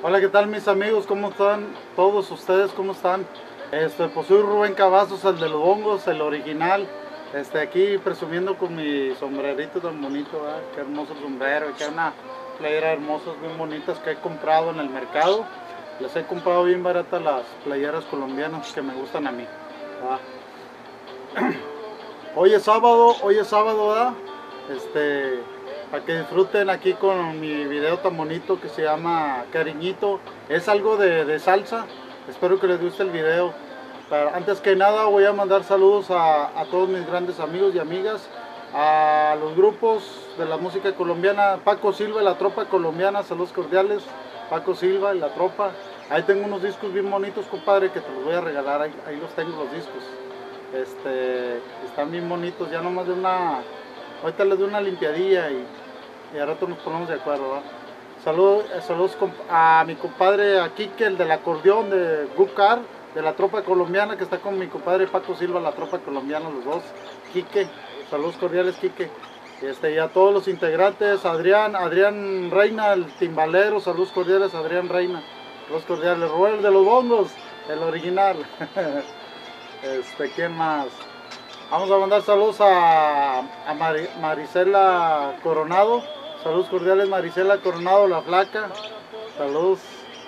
Hola, ¿qué tal mis amigos? ¿Cómo están? Todos ustedes, ¿cómo están? Pues soy Rubén Cavazos, el de los bongos, el original. Aquí presumiendo con mi sombrerito tan bonito, ¿verdad? Qué hermoso sombrero, y qué una playera hermosas, bien bonitas que he comprado en el mercado. Les he comprado bien baratas las playeras colombianas que me gustan a mí, ¿verdad? Hoy es sábado, ¿verdad? Para que disfruten aquí con mi video tan bonito que se llama Cariñito. Es algo de salsa, espero que les guste el video. Pero antes que nada voy a mandar saludos a todos mis grandes amigos y amigas, a los grupos de la música colombiana, Paco Silva y la Tropa Colombiana, saludos cordiales, Paco Silva y la Tropa. Ahí tengo unos discos bien bonitos, compadre, que te los voy a regalar, ahí los tengo los discos. Están bien bonitos, ya nomás de una, ahorita les doy una limpiadilla y a rato nos ponemos de acuerdo, ¿verdad? Saludos a mi compadre, a Quique, el del acordeón de Gucar, de la Tropa Colombiana, que está con mi compadre Paco Silva, la Tropa Colombiana, los dos. Quique, saludos cordiales, Quique. Y a todos los integrantes, Adrián Reina, el timbalero, saludos cordiales, Adrián Reina, saludos cordiales. Rubén de los bongos, el original. ¿Quién más? Vamos a mandar saludos a Marisela Coronado. Saludos cordiales, Marisela Coronado, la flaca. Saludos.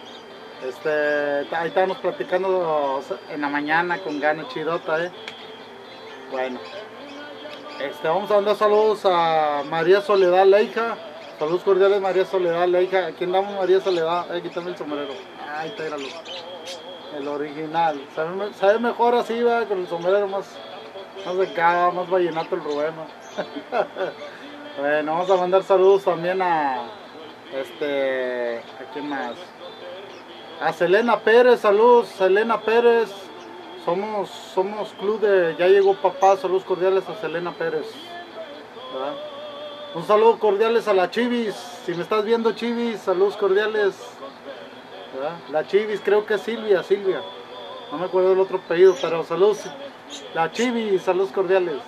Ahí estábamos platicando en la mañana con Gana Chidota, Bueno. Vamos a mandar saludos a María Soledad Leija. Saludos cordiales, María Soledad Leija. ¿A quién damos, María Soledad? Quítame el sombrero. Ahí está, el original. Sabe mejor así, va, con el sombrero más de acá, más vallenato el Rubén, ¿no? Bueno, vamos a mandar saludos también ¿a quién más? A Selena Pérez, saludos, Selena Pérez. Somos club de Ya Llegó Papá, saludos cordiales a Selena Pérez, ¿verdad? Un saludo cordiales a la Chivis, si me estás viendo, Chivis, saludos cordiales, ¿verdad? La Chivis, creo que es Silvia, no me acuerdo del otro apellido, pero saludos, la Chivis, saludos cordiales.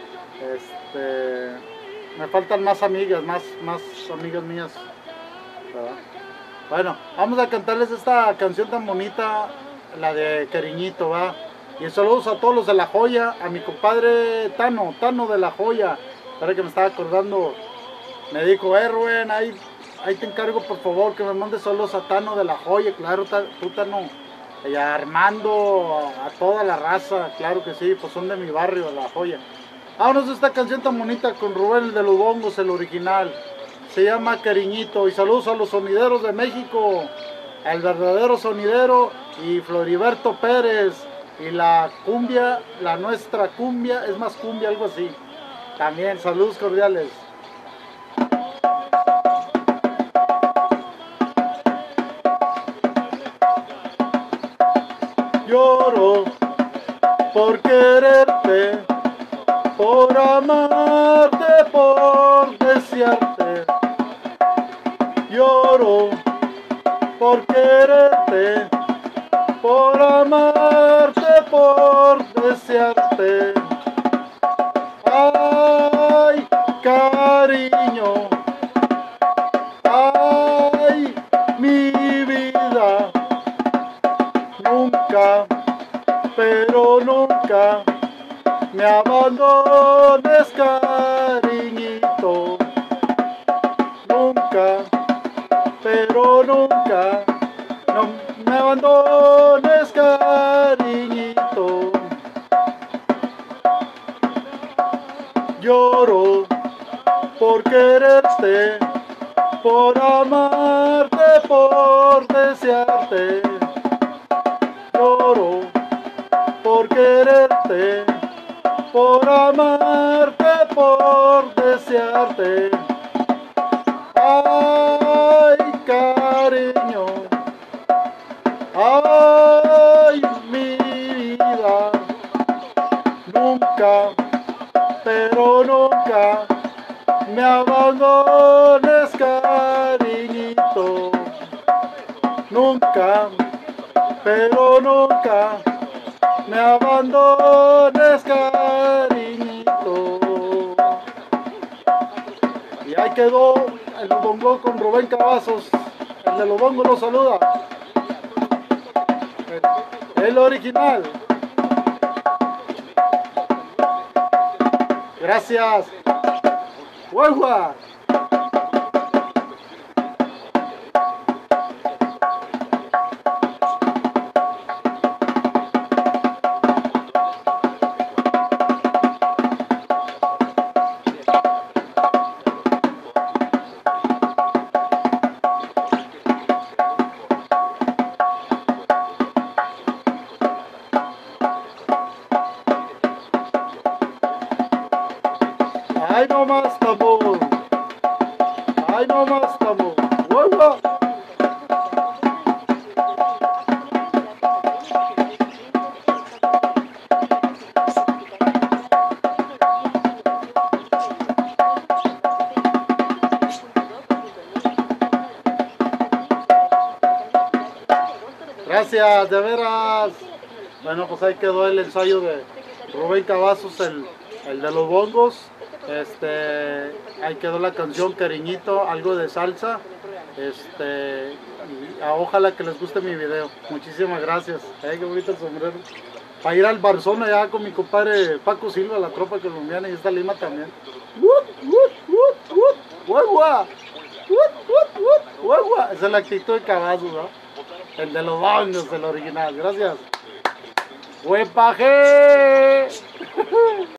Me faltan más amigas, más amigas mías, ¿verdad? Bueno, vamos a cantarles esta canción tan bonita, la de Cariñito, ¿va? Y saludos a todos los de La Joya, a mi compadre Tano de La Joya, para que me estaba acordando, me dijo, Rubén, ahí te encargo por favor que me mandes saludos a Tano de La Joya, claro, tú Tano, y a Armando, a toda la raza, claro que sí, pues son de mi barrio, de La Joya. Vámonos a esta canción tan bonita con Rubén, el de los bongos, el original, se llama Cariñito, y saludos a los sonideros de México, el verdadero sonidero y Floriberto Pérez, y la cumbia, la nuestra cumbia, es más cumbia, algo así, también, saludos cordiales. Lloro por quererte, por amarte, por desearte. Lloro por quererte, por amarte, por desearte. Ay, cariño, ay, mi vida, nunca, pero nunca me abandones, cariñito, nunca, pero nunca, no me abandones, cariñito. Lloro por quererte, por amarte, por desearte. Lloro por quererte, por amarte, por desearte. Ay, cariño, ay, mi vida, nunca, pero nunca me abandones, cariñito, nunca, pero nunca me abandones, cariñito. Y ahí quedó el bongo con Rubén Cavazos, El de los bongos lo saluda. El original. Gracias. ¡Guagua! ¡Ay, no más, tambor! ¡Ay, no más, tambor! ¡Guagua! Gracias, de veras. Bueno, pues ahí quedó el ensayo de Rubén Cavazos, el de los bongos. Ahí quedó la canción Cariñito, algo de salsa. Ojalá que les guste mi video. Muchísimas gracias. Qué bonito el sombrero. Para ir al Barzón allá con mi compadre Paco Silva, la tropa colombiana, y esta Lima también. ¡Guagua! ¡Guagua! Esa es la actitud de Cavazos, ¿no? El de los bongos, el original. Gracias. ¡Huepaje!